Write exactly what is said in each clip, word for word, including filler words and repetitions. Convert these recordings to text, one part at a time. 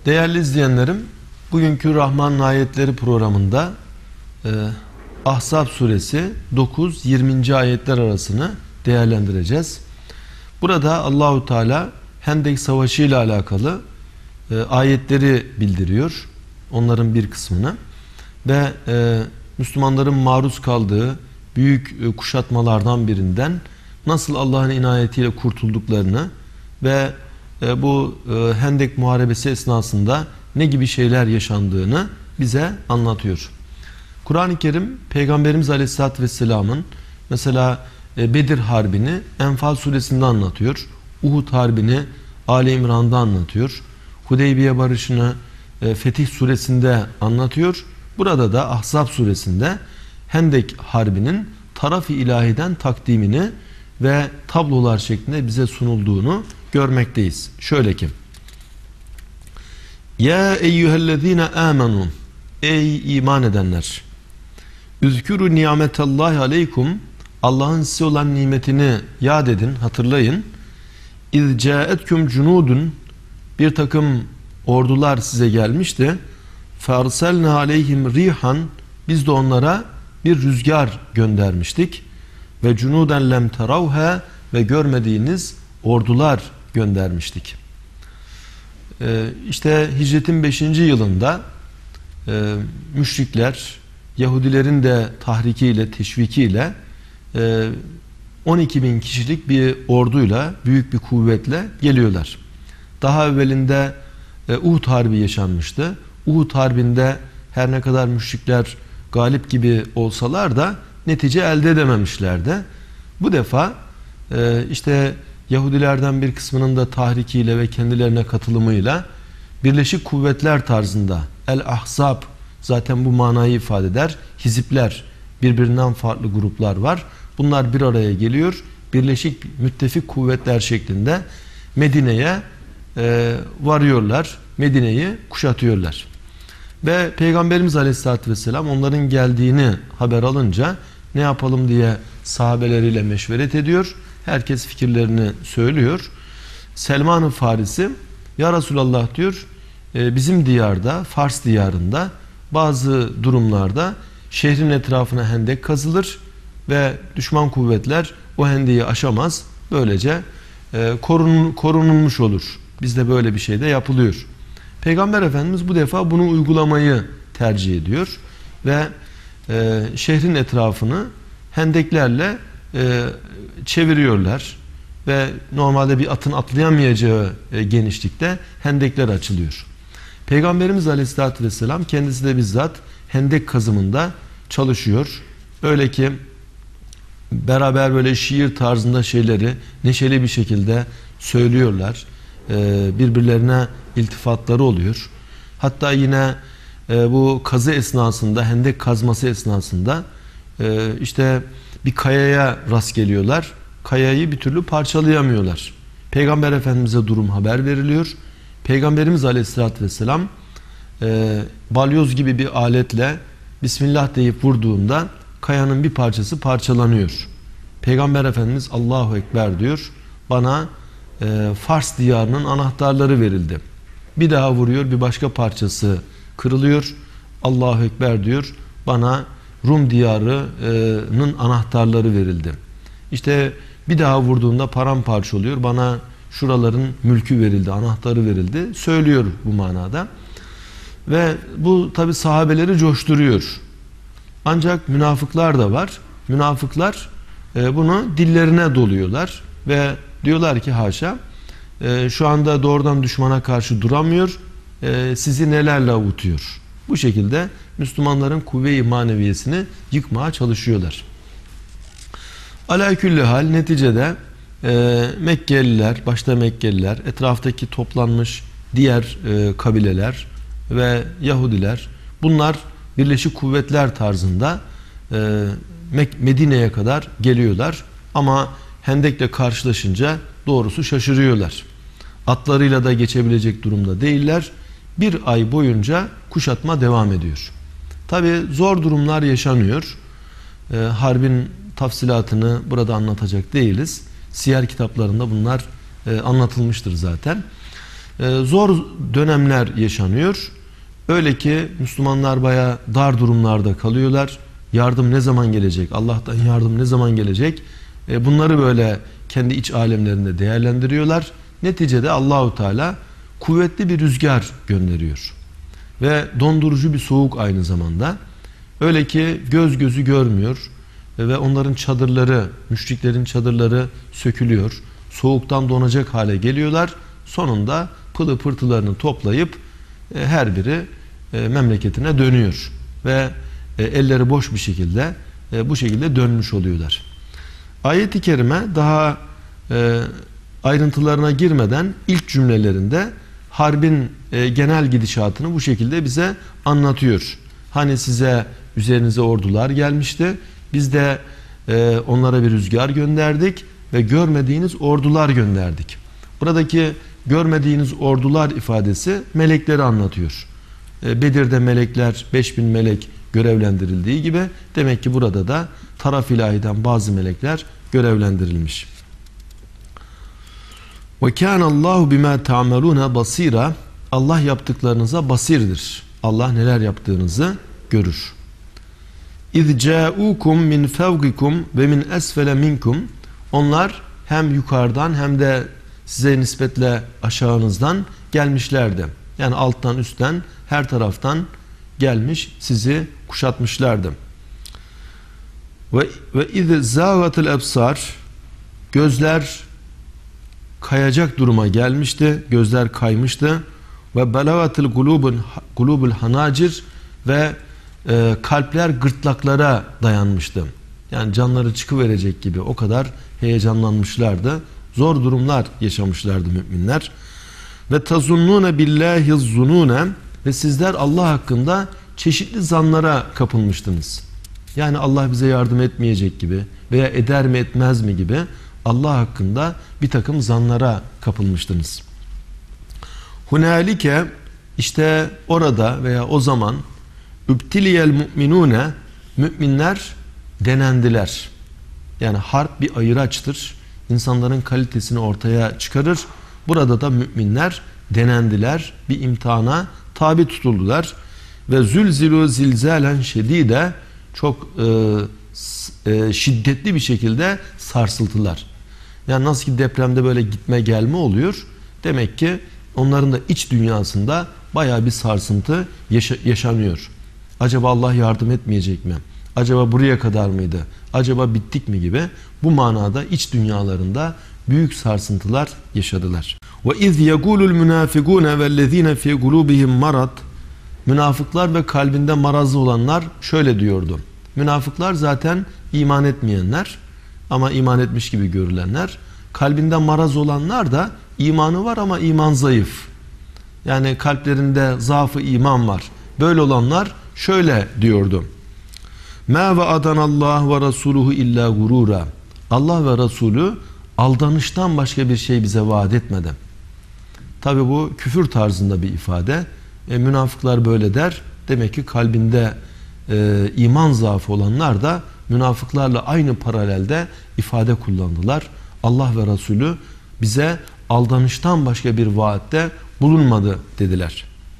Değerli izleyenlerim, bugünkü Rahman Ayetleri programında e, Ahzab suresi dokuz yirminci ayetler arasını değerlendireceğiz. Burada Allahu Teala Hendek Savaşı ile alakalı e, ayetleri bildiriyor. Onların bir kısmını ve e, Müslümanların maruz kaldığı büyük e, kuşatmalardan birinden nasıl Allah'ın inayetiyle kurtulduklarını ve e, bu e, Hendek Muharebesi esnasında ne gibi şeyler yaşandığını bize anlatıyor. Kur'an-ı Kerim Peygamberimiz Aleyhisselatü Vesselam'ın mesela e, Bedir Harbi'ni Enfal suresinde anlatıyor. Uhud Harbi'ni Ali İmran'da anlatıyor. Hudeybiye Barışı'nı e, Fetih suresinde anlatıyor. Burada da Ahzab suresinde Hendek Harbi'nin taraf-ı ilahiden takdimini ve tablolar şeklinde bize sunulduğunu görmekteyiz. Şöyle ki: Ya eyyühellezine amenu, ey iman edenler, üzkürü nimetallahi aleykum, Allah'ın size olan nimetini yad edin, hatırlayın. İz caetküm cunudun, bir takım ordular size gelmişti. Ferselne aleyhim rihan, biz de onlara bir rüzgar göndermiştik. Ve cunuden lem teravha, ve görmediğiniz ordular göndermiştik. Ee, işte hicretin beşinci yılında e, müşrikler Yahudilerin de tahrikiyle, teşvikiyle e, on iki bin kişilik bir orduyla, büyük bir kuvvetle geliyorlar. Daha evvelinde e, Uhud Harbi yaşanmıştı. Uhud Harbi'nde her ne kadar müşrikler galip gibi olsalar da netice elde edememişlerdi. Bu defa e, işte Yahudilerden bir kısmının da tahrikiyle ve kendilerine katılımıyla Birleşik Kuvvetler tarzında, El-Ahzab zaten bu manayı ifade eder. Hizipler, birbirinden farklı gruplar var. Bunlar bir araya geliyor. Birleşik Müttefik Kuvvetler şeklinde Medine'ye e, varıyorlar. Medine'yi kuşatıyorlar. Ve Peygamberimiz Aleyhisselatü Vesselam onların geldiğini haber alınca ne yapalım diye sahabeleriyle meşveret ediyor. Herkes fikirlerini söylüyor. Selman-ı Farisi, ya Resulallah diyor, bizim diyarda, Fars diyarında bazı durumlarda şehrin etrafına hendek kazılır ve düşman kuvvetler o hendeyi aşamaz. Böylece korun, korunulmuş olur. Bizde böyle bir şey de yapılıyor. Peygamber Efendimiz bu defa bunu uygulamayı tercih ediyor ve e, şehrin etrafını hendeklerle e, çeviriyorlar ve normalde bir atın atlayamayacağı e, genişlikte hendekler açılıyor. Peygamberimiz Aleyhisselatü Vesselam kendisi de bizzat hendek kazımında çalışıyor. Öyle ki beraber böyle şiir tarzında şeyleri neşeli bir şekilde söylüyorlar. E, birbirlerine iltifatları oluyor. Hatta yine e, bu kazı esnasında, hendek kazması esnasında e, işte bir kayaya rast geliyorlar. Kayayı bir türlü parçalayamıyorlar. Peygamber Efendimiz'e durum haber veriliyor. Peygamberimiz Aleyhisselatü Vesselam e, balyoz gibi bir aletle Bismillah deyip vurduğunda kayanın bir parçası parçalanıyor. Peygamber Efendimiz Allahu Ekber diyor. Bana e, Fars diyarının anahtarları verildi. Bir daha vuruyor, bir başka parçası kırılıyor. Allahu Ekber diyor. Bana Rum diyarının anahtarları verildi. İşte bir daha vurduğunda paramparça oluyor. Bana şuraların mülkü verildi, anahtarı verildi. Söylüyor bu manada. Ve bu tabi sahabeleri coşturuyor. Ancak münafıklar da var. Münafıklar bunu dillerine doluyorlar ve diyorlar ki haşa, Ee, şu anda doğrudan düşmana karşı duramıyor, ee, sizi nelerle avutuyor. Bu şekilde Müslümanların kuvve-i maneviyesini yıkmaya çalışıyorlar. Alâkülli hal neticede e, Mekkeliler, başta Mekkeliler, etraftaki toplanmış diğer e, kabileler ve Yahudiler, bunlar Birleşik Kuvvetler tarzında e, Medine'ye kadar geliyorlar ama hendekle karşılaşınca doğrusu şaşırıyorlar. Atlarıyla da geçebilecek durumda değiller. Bir ay boyunca kuşatma devam ediyor. Tabi zor durumlar yaşanıyor. E, harbin tafsilatını burada anlatacak değiliz. Siyer kitaplarında bunlar e, anlatılmıştır zaten. e, zor dönemler yaşanıyor. Öyle ki Müslümanlar bayağı dar durumlarda kalıyorlar. Yardım ne zaman gelecek? Allah'tan yardım ne zaman gelecek? E, bunları böyle kendi iç alemlerinde değerlendiriyorlar. Neticede Allahu Teala kuvvetli bir rüzgar gönderiyor. Ve dondurucu bir soğuk aynı zamanda. Öyle ki göz gözü görmüyor. Ve onların çadırları, müşriklerin çadırları sökülüyor. Soğuktan donacak hale geliyorlar. Sonunda pılı pırtılarını toplayıp e, her biri e, memleketine dönüyor. Ve e, elleri boş bir şekilde e, bu şekilde dönmüş oluyorlar. Ayet-i Kerime daha e, ayrıntılarına girmeden ilk cümlelerinde harbin e, genel gidişatını bu şekilde bize anlatıyor. Hani size üzerinize ordular gelmişti. Biz de e, onlara bir rüzgar gönderdik ve görmediğiniz ordular gönderdik. Buradaki görmediğiniz ordular ifadesi melekleri anlatıyor. E, Bedir'de melekler, beş bin melek görevlendirildiği gibi demek ki burada da taraf ilahiden bazı melekler görevlendirilmiş. Ve kânallâhu bimâ ta'melûne basîrâ. Allah yaptıklarınıza basirdir. Allah neler yaptığınızı görür. İz câûkum min fevgikum ve min esfele minkum. Onlar hem yukarıdan hem de size nispetle aşağınızdan gelmişlerdi. Yani alttan üstten her taraftan gelmiş sizi kuşatmışlardı. Ve ve iz zâgatil ebsar. Gözler kayacak duruma gelmişti. Gözler kaymıştı. Ve belagatil gulubul gulubul hanacir ve e, kalpler gırtlaklara dayanmıştı. Yani canları çıkıverecek gibi o kadar heyecanlanmışlardı. Zor durumlar yaşamışlardı müminler. Ve tazunnune billahi zunune ve sizler Allah hakkında çeşitli zanlara kapılmıştınız. Yani Allah bize yardım etmeyecek gibi veya eder mi etmez mi gibi Allah hakkında bir takım zanlara kapılmıştınız. Hunalike, işte orada veya o zaman übtiliyel mu'minune, müminler denendiler. Yani harp bir ayıraçtır. İnsanların kalitesini ortaya çıkarır. Burada da müminler denendiler. Bir imtihana tabi tutuldular. Ve zülzilu zilzalen şedide, çok e, e, şiddetli bir şekilde sarsıltılar. Yani nasıl ki depremde böyle gitme gelme oluyor. Demek ki onların da iç dünyasında bayağı bir sarsıntı yaşa yaşanıyor. Acaba Allah yardım etmeyecek mi? Acaba buraya kadar mıydı? Acaba bittik mi gibi bu manada iç dünyalarında büyük sarsıntılar yaşadılar. Ve iz yegulul munafikun vellezina fi kulubihim marad. Münafıklar ve kalbinde marazlı olanlar şöyle diyordu. Münafıklar zaten iman etmeyenler ama iman etmiş gibi görülenler. Kalbinde maraz olanlar da imanı var ama iman zayıf. Yani kalplerinde zaafı iman var. Böyle olanlar şöyle diyordu. Ma va'adanallah ve rasuluhu illa gurura. Allah ve Resulü aldanıştan başka bir şey bize vaat etmedi. Tabi bu küfür tarzında bir ifade. E, münafıklar böyle der. Demek ki kalbinde e, iman zaafı olanlar da münafıklarla aynı paralelde ifade kullandılar. Allah ve Resulü bize aldanıştan başka bir vaatte bulunmadı dediler.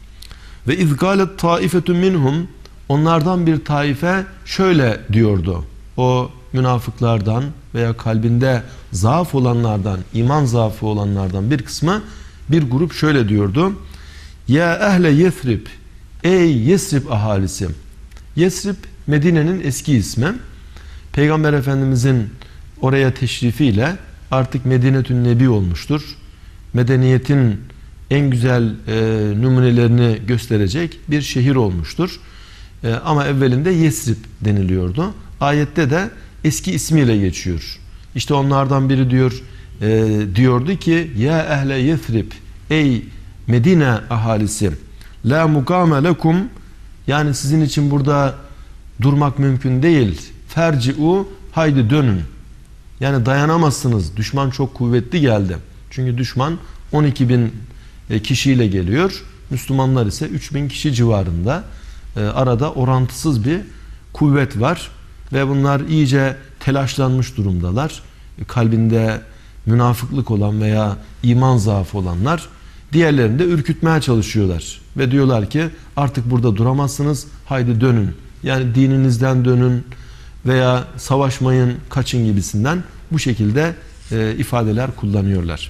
Ve iz galet taifetun minhum, onlardan bir taife şöyle diyordu. O münafıklardan veya kalbinde zaaf olanlardan, iman zaafı olanlardan bir kısmı, bir grup şöyle diyordu. Ya ehle Yesrib, ey Yesrib ahalisi. Yesrib Medine'nin eski ismi. Peygamber Efendimizin oraya teşrifiyle artık Medine-tün Nebi olmuştur. Medeniyetin en güzel e, numunelerini gösterecek bir şehir olmuştur. E, ama evvelinde Yesrib deniliyordu. Ayette de eski ismiyle geçiyor. İşte onlardan biri diyor e, diyordu ki ya ehle Yesrib, ey Medine ahalisi, la mukame lekum, yani sizin için burada durmak mümkün değil. Ferci'u, haydi dönün. Yani dayanamazsınız. Düşman çok kuvvetli geldi. Çünkü düşman on iki bin kişiyle geliyor. Müslümanlar ise üç bin kişi civarında. Arada orantısız bir kuvvet var. Ve bunlar iyice telaşlanmış durumdalar. Kalbinde münafıklık olan veya iman zaafı olanlar Diğerlerini de ürkütmeye çalışıyorlar. Ve diyorlar ki artık burada duramazsınız, haydi dönün. Yani dininizden dönün veya savaşmayın, kaçın gibisinden bu şekilde e, ifadeler kullanıyorlar.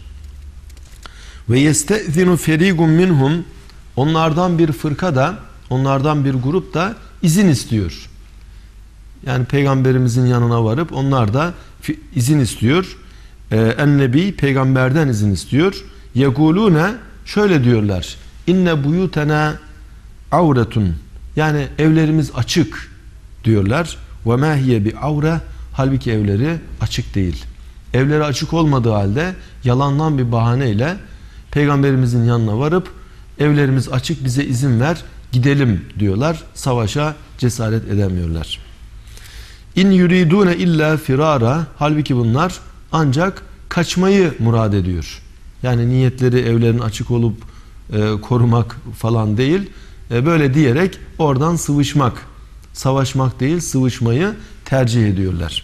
Ve yestezinu ferigun minhum, onlardan bir fırka da, onlardan bir grup da izin istiyor. Yani peygamberimizin yanına varıp onlar da izin istiyor. Ee, En-Nebi peygamberden izin istiyor. Yekulune, şöyle diyorlar. İnne buyutena avretun, yani evlerimiz açık diyorlar. Ve ma hiye bi avre, halbuki evleri açık değil. Evleri açık olmadığı halde yalandan bir bahaneyle peygamberimizin yanına varıp evlerimiz açık, bize izin ver, gidelim diyorlar. Savaşa cesaret edemiyorlar. İn yuridune illa firara, halbuki bunlar ancak kaçmayı murad ediyor. Yani niyetleri evlerin açık olup e, korumak falan değil. E, böyle diyerek oradan sıvışmak, savaşmak değil, sıvışmayı tercih ediyorlar.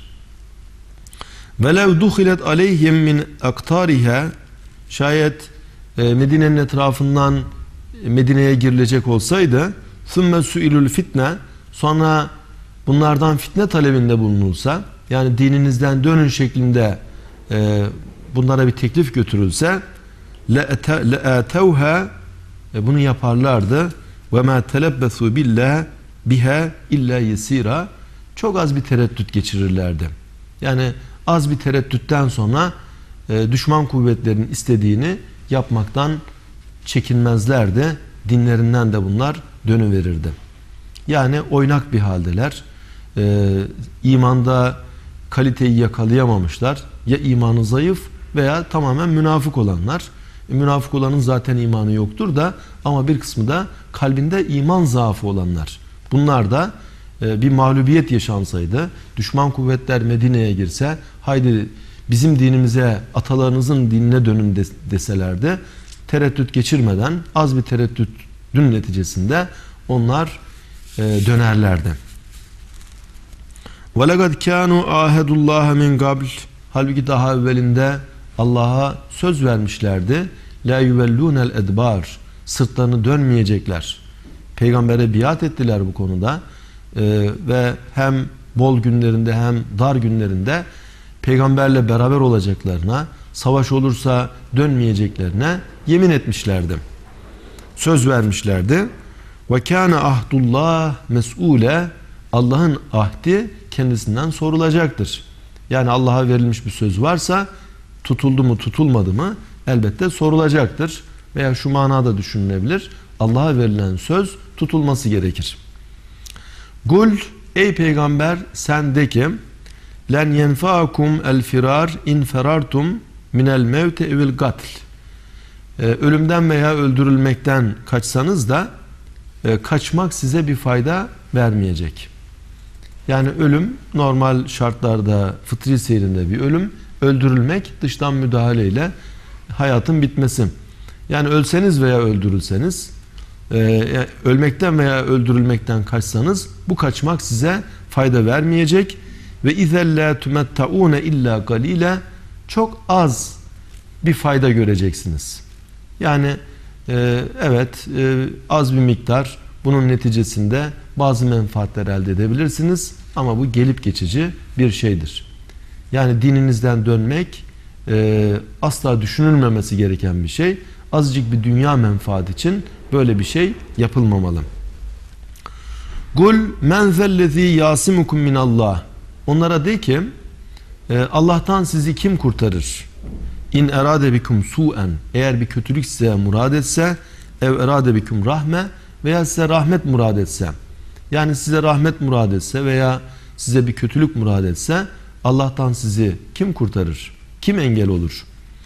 Velev duhilet aleyhim min aktariha, şayet e, Medine'nin etrafından Medine'ye girilecek olsaydı, thumme suilul fitne, sonra bunlardan fitne talebinde bulunulsa, yani dininizden dönün şeklinde e, bunlara bir teklif götürülse, le'atevha, e, bunu yaparlardı. Ve ma telebbesu billah biha illa yesira, çok az bir tereddüt geçirirlerdi. Yani az bir tereddütten sonra e, düşman kuvvetlerinin istediğini yapmaktan çekinmezlerdi. Dinlerinden de bunlar dönüverirdi. Yani oynak bir haldeler. E, imanda kaliteyi yakalayamamışlar. Ya imanı zayıf veya tamamen münafık olanlar. E, münafık olanın zaten imanı yoktur da, ama bir kısmı da kalbinde iman zaafı olanlar. Bunlar da e, bir mağlubiyet yaşansaydı, düşman kuvvetler Medine'ye girse, haydi bizim dinimize, atalarınızın dinine dönün deselerdi, tereddüt geçirmeden, az bir tereddütün neticesinde onlar e, dönerlerdi. وَلَقَدْ كَانُوا عَاهَدُ اللّٰهَ مِنْ قَبْلِ, halbuki daha evvelinde Allah'a söz vermişlerdi. لَا يُوَلُّونَ الْاَدْبَارِ, sırtlarını dönmeyecekler. Peygambere biat ettiler bu konuda. Ee, ve hem bol günlerinde hem dar günlerinde peygamberle beraber olacaklarına, savaş olursa dönmeyeceklerine yemin etmişlerdi. Söz vermişlerdi. وَكَانَ عَهْدُ اللّٰهِ مَسْئُولَ, Allah'ın ahdi kendisinden sorulacaktır. Yani Allah'a verilmiş bir söz varsa tutuldu mu tutulmadı mı elbette sorulacaktır. Veya şu manada düşünülebilir: Allah'a verilen söz tutulması gerekir. Kul, ey peygamber sen de ki, len yenfa'akum el firar in ferartum minel mevte evil gatl, ölümden veya öldürülmekten kaçsanız da e, kaçmak size bir fayda vermeyecek. Yani ölüm normal şartlarda fıtri seyrinde bir ölüm, öldürülmek dıştan müdahaleyle hayatın bitmesi. Yani ölseniz veya öldürülseniz, e, ölmekten veya öldürülmekten kaçsanız bu kaçmak size fayda vermeyecek. Ve izelle tumettaune illa galile, çok az bir fayda göreceksiniz. Yani e, evet e, az bir miktar, bunun neticesinde bazı menfaatler elde edebilirsiniz ama bu gelip geçici bir şeydir. Yani dininizden dönmek e, asla düşünülmemesi gereken bir şey. Azıcık bir dünya menfaati için böyle bir şey yapılmamalı. Kul men zellezî yâsimukum minallah, onlara de ki e, Allah'tan sizi kim kurtarır? İn erade bikum su'en, eğer bir kötülük size murad etse, ev erade bikum rahme, veya size rahmet murad etse, yani size rahmet murad etse veya size bir kötülük murad etse, Allah'tan sizi kim kurtarır? Kim engel olur?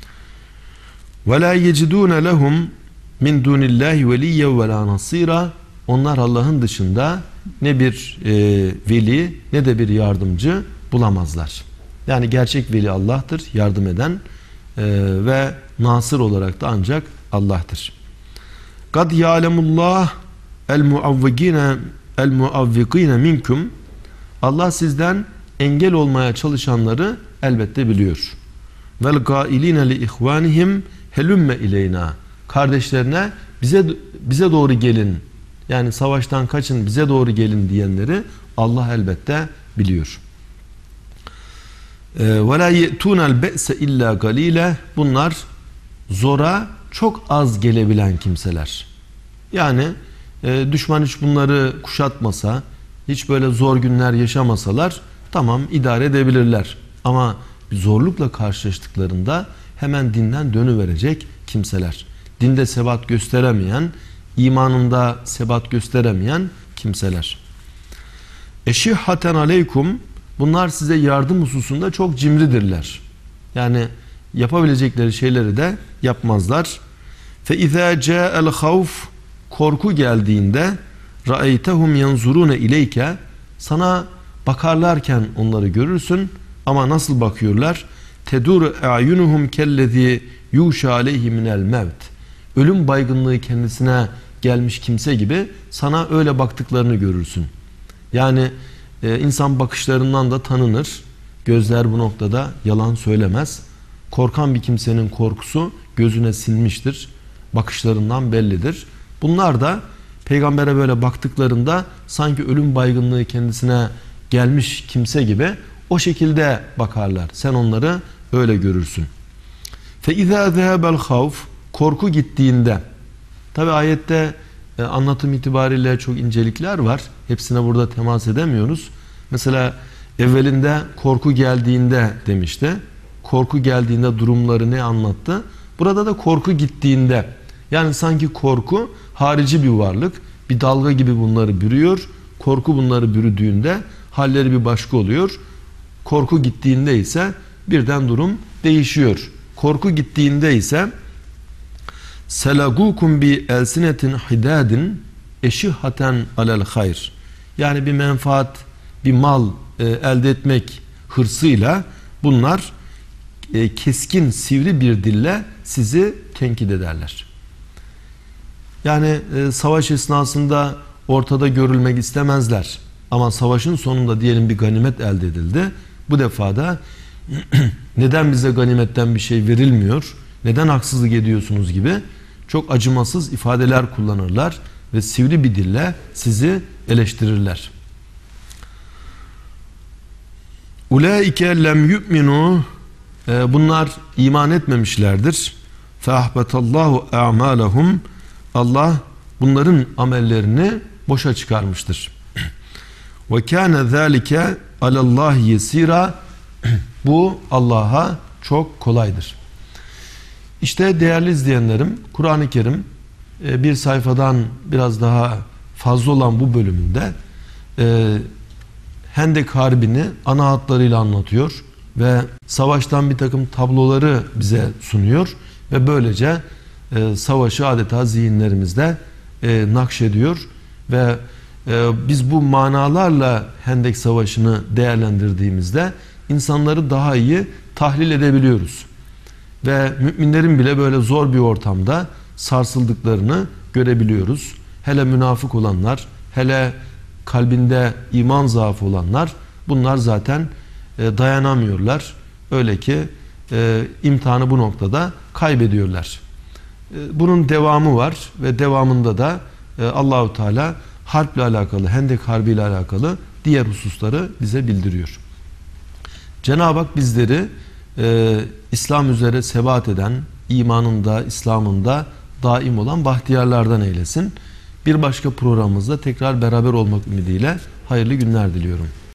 وَلَا يَجِدُونَ لَهُمْ مِنْ دُونِ اللّٰهِ وَلِيَّ وَلَا نَصِيرًا, onlar Allah'ın dışında ne bir e, veli ne de bir yardımcı bulamazlar. Yani gerçek veli Allah'tır, yardım eden, e, ve nasır olarak da ancak Allah'tır. قَدْ يَعْلَمُ اللّٰهِ الْمُعَوِّقِينَ الْمُعَوِّقِينَ minkum, Allah sizden engel olmaya çalışanları elbette biliyor. Vel gailine li ihvanihim helümme ileyna, kardeşlerine bize bize doğru gelin, yani savaştan kaçın, bize doğru gelin diyenleri Allah elbette biliyor. وَلَا يَأْتُونَ الْبَأْسَ اِلَّا قَلِيلًا Bunlar zora çok az gelebilen kimseler. Yani e, düşman hiç bunları kuşatmasa, hiç böyle zor günler yaşamasalar tamam, idare edebilirler. Ama bir zorlukla karşılaştıklarında hemen dinden dönüverecek kimseler. Dinde sebat gösteremeyen, imanında sebat gösteremeyen kimseler. Eşihhaten aleykum Bunlar size yardım hususunda çok cimridirler. Yani yapabilecekleri şeyleri de yapmazlar. فَاِذَا جَاءَ الْخَوْفُ Korku geldiğinde رَأَيْتَهُمْ يَنْزُرُونَ اِلَيْكَ Sana bakarlarken onları görürsün. Ama nasıl bakıyorlar? تَدُورُ اَعْيُنُهُمْ كَلَّذ۪ي يُوشَ عَلَيْهِ مِنَ الْمَوْتِ Ölüm baygınlığı kendisine gelmiş kimse gibi sana öyle baktıklarını görürsün. Yani e, insan bakışlarından da tanınır. Gözler bu noktada yalan söylemez. Korkan bir kimsenin korkusu gözüne sinmiştir. Bakışlarından bellidir. Bunlar da peygambere böyle baktıklarında sanki ölüm baygınlığı kendisine gelmiş kimse gibi o şekilde bakarlar. Sen onları öyle görürsün. فَاِذَا ذَهَبَ الْخَوْفُ Korku gittiğinde, tabi ayette e, anlatım itibariyle çok incelikler var. Hepsine burada temas edemiyoruz. Mesela evvelinde korku geldiğinde demişti. Korku geldiğinde durumları ne anlattı? Burada da korku gittiğinde, yani sanki korku harici bir varlık, bir dalga gibi bunları bürüyor. Korku bunları bürüdüğünde halleri bir başka oluyor. Korku gittiğinde ise birden durum değişiyor. Korku gittiğinde ise selagukum bi elsinetin hidadin eşihhaten alel hayr. Yani bir menfaat, bir mal e, elde etmek hırsıyla bunlar e, keskin, sivri bir dille sizi tenkit ederler. Yani e, savaş esnasında ortada görülmek istemezler. Ama savaşın sonunda diyelim bir ganimet elde edildi. Bu defa da neden bize ganimetten bir şey verilmiyor? Neden haksızlık ediyorsunuz gibi çok acımasız ifadeler kullanırlar ve sivri bir dille sizi eleştirirler. Ulaike lem yu'minu Bunlar iman etmemişlerdir. Feahbetallahu a'malahum Allah bunların amellerini boşa çıkarmıştır. Ve kâne zâlike alallâhi yesîrâ Bu Allah'a çok kolaydır. İşte değerli izleyenlerim, Kur'an-ı Kerim bir sayfadan biraz daha fazla olan bu bölümünde Hendek Harbi'ni ana hatlarıyla anlatıyor ve savaştan bir takım tabloları bize sunuyor ve böylece savaşı adeta zihinlerimizde nakşediyor ve biz bu manalarla Hendek Savaşı'nı değerlendirdiğimizde insanları daha iyi tahlil edebiliyoruz. Ve müminlerin bile böyle zor bir ortamda sarsıldıklarını görebiliyoruz. Hele münafık olanlar, hele kalbinde iman zaafı olanlar, bunlar zaten dayanamıyorlar. Öyle ki imtihanı bu noktada kaybediyorlar. Bunun devamı var ve devamında da Allahu Teala harple alakalı, Hendek Harbi ile alakalı diğer hususları bize bildiriyor. Cenab-ı Hak bizleri e, İslam üzere sebat eden, imanında, İslam'ında daim olan bahtiyarlardan eylesin. Bir başka programımızda tekrar beraber olmak ümidiyle hayırlı günler diliyorum.